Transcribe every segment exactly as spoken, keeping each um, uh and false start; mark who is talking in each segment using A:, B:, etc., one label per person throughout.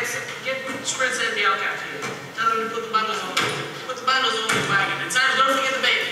A: get Spritz and Delk out here. Tell them to put the bundles on. Put the bundles on the wagon. And sirs, don't forget the baby.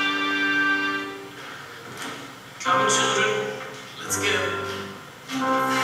A: Come on, children, let's go.